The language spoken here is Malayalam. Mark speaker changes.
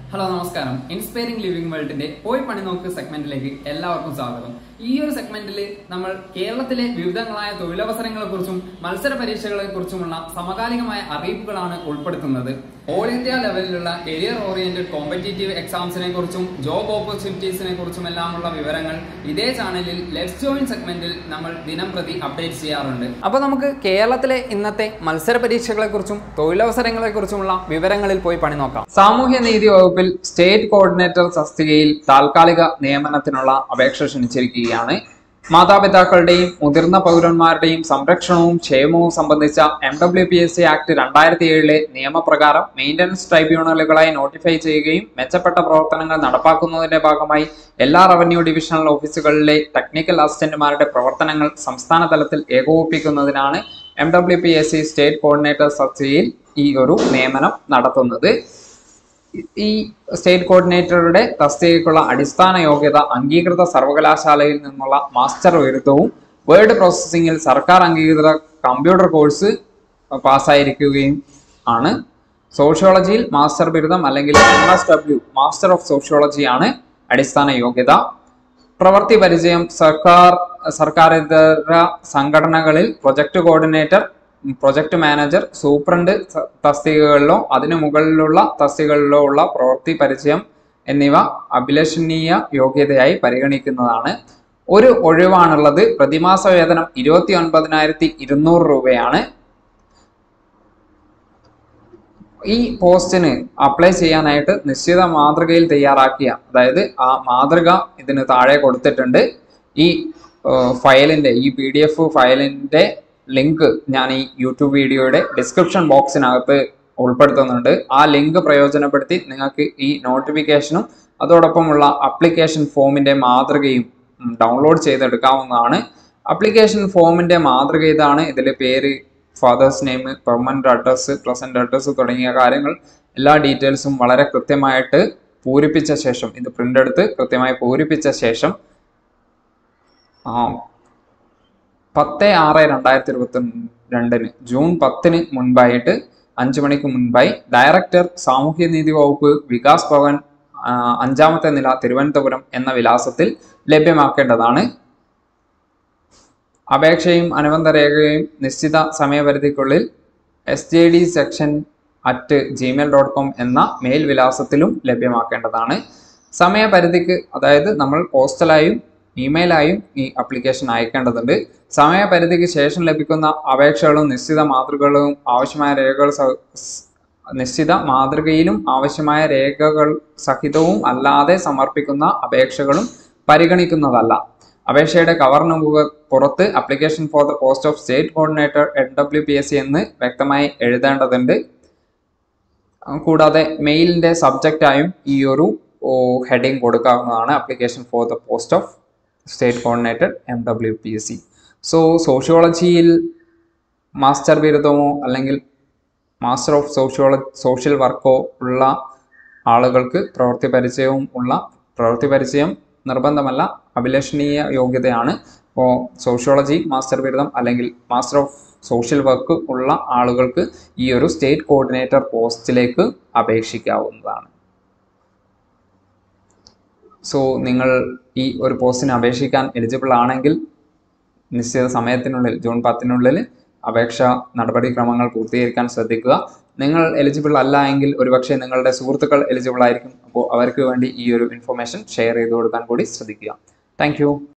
Speaker 1: ഹലോ നമസ്കാരം. ഇൻസ്പയറിംഗ് ലിവിംഗ് വേൾഡിന്റെ പോയി പണി നോക്ക് സെഗ്മെന്റിലേക്ക് എല്ലാവർക്കും സ്വാഗതം. ഈ ഒരു സെഗ്മെന്റിൽ നമ്മൾ കേരളത്തിലെ വിവിധങ്ങളായ തൊഴിലവസരങ്ങളെക്കുറിച്ചും മത്സര പരീക്ഷകളെക്കുറിച്ചുമുള്ള സമകാലികമായ അറിയിപ്പുകളാണ് ഉൾപ്പെടുത്തുന്നത്. ഓൾ ഇന്ത്യ ലെവലിലുള്ള കരിയർ ഓറിയന്റഡ് കോമ്പറ്റീറ്റീവ് എക്സാംസിനെ കുറിച്ചും ജോബ് ഓപ്പർച്യൂണിറ്റീസിനെ കുറിച്ചുമെല്ലാമുള്ള വിവരങ്ങൾ ഇതേ ചാനലിൽ ലെറ്റ്സ് ജോയിൻ സെഗ്മെന്റിൽ നമ്മൾ ദിനം പ്രതി അപ്ഡേറ്റ് ചെയ്യാറുണ്ട്. അപ്പോൾ നമുക്ക് കേരളത്തിലെ ഇന്നത്തെ മത്സര പരീക്ഷകളെ കുറിച്ചും തൊഴിലവസരങ്ങളെ കുറിച്ചുമുള്ള വിവരങ്ങളിൽ പോയി പണി നോക്കാം. സാമൂഹ്യനീതി വകുപ്പിൽ സ്റ്റേറ്റ് കോർഡിനേറ്റർ തസ്തികയിൽ താൽക്കാലിക നിയമനത്തിനുള്ള അപേക്ഷ ക്ഷണിച്ചിരിക്കുകയാണ്. മാതാപിതാക്കളുടെയും മുതിർന്ന പൗരന്മാരുടെയും സംരക്ഷണവും ക്ഷേമവും സംബന്ധിച്ച MWPSC ആക്ട് 2007 നിയമപ്രകാരം മെയിൻ്റനൻസ് ട്രൈബ്യൂണലുകളായി നോട്ടിഫൈ ചെയ്യുകയും മെച്ചപ്പെട്ട പ്രവർത്തനങ്ങൾ നടപ്പാക്കുന്നതിന്റെ ഭാഗമായി എല്ലാ റവന്യൂ ഡിവിഷണൽ ഓഫീസുകളിലെ ടെക്നിക്കൽ അസിസ്റ്റന്റുമാരുടെ പ്രവർത്തനങ്ങൾ സംസ്ഥാന തലത്തിൽ ഏകോപിപ്പിക്കുന്നതിനാണ് MWPSC സ്റ്റേറ്റ് കോർഡിനേറ്റർ തസ്തികയിൽ ഈ ഒരു നിയമനം നടത്തുന്നത്. ഈ സ്റ്റേറ്റ് കോർഡിനേറ്ററുടെ തസ്തികയ്ക്കുള്ള അടിസ്ഥാന യോഗ്യത അംഗീകൃത സർവകലാശാലയിൽ നിന്നുള്ള മാസ്റ്റർ ബിരുദവും വേർഡ് പ്രോസസ്സിംഗിൽ സർക്കാർ അംഗീകൃത കമ്പ്യൂട്ടർ കോഴ്സ് പാസ്സായിരിക്കുകയും ആണ്. സോഷ്യോളജിയിൽ മാസ്റ്റർ ബിരുദം അല്ലെങ്കിൽ MSW മാസ്റ്റർ ഓഫ് സോഷ്യോളജി ആണ് അടിസ്ഥാന യോഗ്യത. പ്രവൃത്തി പരിചയം സർക്കാരിതര സംഘടനകളിൽ project coordinator, project manager, superintendent തസ്തികകളിലോ അതിനു മുകളിലുള്ള തസ്തികകളിലോ ഉള്ള പ്രവൃത്തി പരിചയം എന്നിവ അഭിലഷണീയ യോഗ്യതയായി പരിഗണിക്കുന്നതാണ്. ഒരു ഒഴിവാണുള്ളത്. പ്രതിമാസ വേതനം 29,200 രൂപയാണ്. ഈ പോസ്റ്റിന് അപ്ലൈ ചെയ്യാനായിട്ട് നിശ്ചിത മാതൃകയിൽ തയ്യാറാക്കിയ, അതായത് ആ മാതൃക ഇതിന് താഴെ കൊടുത്തിട്ടുണ്ട്. ഈ ഫയലിന്റെ, ഈ PDF ഫയലിന്റെ ലിങ്ക് ഞാൻ ഈ യൂട്യൂബ് വീഡിയോയുടെ ഡിസ്ക്രിപ്ഷൻ ബോക്സിനകത്ത് ഉൾപ്പെടുത്തുന്നുണ്ട്. ആ ലിങ്ക് പ്രയോജനപ്പെടുത്തി നിങ്ങൾക്ക് ഈ നോട്ടിഫിക്കേഷനും അതോടൊപ്പമുള്ള അപ്ലിക്കേഷൻ ഫോമിന്റെ മാതൃകയും ഡൗൺലോഡ് ചെയ്തെടുക്കാവുന്നതാണ്. അപ്ലിക്കേഷൻ ഫോമിന്റെ മാതൃക ഇതാണ്. ഇതിൽ പേര്, father's name, permanent address, present address തുടങ്ങിയ കാര്യങ്ങൾ എല്ലാ ഡീറ്റെയിൽസും വളരെ കൃത്യമായിട്ട് പൂരിപ്പിച്ച ശേഷം, ഇത് പ്രിന്റ് എടുത്ത് കൃത്യമായി പൂരിപ്പിച്ച ശേഷം 10/6/2022 ജൂൺ 10 മുൻപായിട്ട് 5 മണിക്ക് മുൻപായി ഡയറക്ടർ സാമൂഹ്യനീതി വകുപ്പ്, വികാസ് ഭവൻ, 5ാമത്തെ നില, തിരുവനന്തപുരം എന്ന വിലാസത്തിൽ ലഭ്യമാക്കേണ്ടതാണ്. അപേക്ഷയും അനുബന്ധ രേഖയും നിശ്ചിത സമയപരിധിക്കുള്ളിൽ sjdsection@gmail.com എന്ന മെയിൽ വിലാസത്തിലും ലഭ്യമാക്കേണ്ടതാണ്. സമയപരിധിക്ക്, അതായത് നമ്മൾ പോസ്റ്റലായും ഇമെയിലായും ഈ ആപ്ലിക്കേഷൻ അയക്കേണ്ടതുണ്ട്. സമയപരിധിക്ക് ശേഷം ലഭിക്കുന്ന അപേക്ഷകളും നിശ്ചിത മാതൃകകളും ആവശ്യമായ രേഖകൾ നിശ്ചിത മാതൃകയിലും ആവശ്യമായ രേഖകൾ സഹിതവും അല്ലാതെ സമർപ്പിക്കുന്ന അപേക്ഷകളും പരിഗണിക്കുന്നതല്ല. അപേക്ഷയുടെ കവറിന് പുറത്ത് application for the post of state coordinator MWPSC എന്ന് വ്യക്തമായി എഴുതേണ്ടതുണ്ട്. കൂടാതെ മെയിലിന്റെ സബ്ജക്റ്റായും ഈ ഒരു ഹെഡിങ് കൊടുക്കാവുന്നതാണ്. Application for the post of state coordinator MWPSC. സോഷ്യോളജിയിൽ മാസ്റ്റർ ബിരുദമോ അല്ലെങ്കിൽ മാസ്റ്റർ ഓഫ് സോഷ്യൽ വർക്കോ ഉള്ള ആളുകൾക്ക് പ്രവൃത്തി പരിചയം നിർബന്ധമല്ല, അഭിലഷണീയ യോഗ്യതയാണ്. അപ്പോൾ സോഷ്യോളജി മാസ്റ്റർ ബിരുദം അല്ലെങ്കിൽ മാസ്റ്റർ ഓഫ് സോഷ്യൽ വർക്ക് ഉള്ള ആളുകൾക്ക് ഈ ഒരു സ്റ്റേറ്റ് കോർഡിനേറ്റർ പോസ്റ്റിലേക്ക് അപേക്ഷിക്കാവുന്നതാണ്. നിങ്ങൾ ഈ ഒരു പോസ്റ്റിന് അപേക്ഷിക്കാൻ എലിജിബിൾ ആണെങ്കിൽ നിശ്ചിത സമയത്തിനുള്ളിൽ, ജൂൺ 10 അപേക്ഷ നടപടിക്രമങ്ങൾ പൂർത്തീകരിക്കാൻ ശ്രദ്ധിക്കുക. നിങ്ങൾ എലിജിബിൾ അല്ല എങ്കിൽ ഒരുപക്ഷെ നിങ്ങളുടെ സുഹൃത്തുക്കൾ എലിജിബിൾ ആയിരിക്കും. അപ്പോൾ അവർക്ക് വേണ്ടി ഈ ഒരു ഇൻഫർമേഷൻ ഷെയർ ചെയ്ത് കൊടുക്കാൻ കൂടി ശ്രദ്ധിക്കുക. താങ്ക്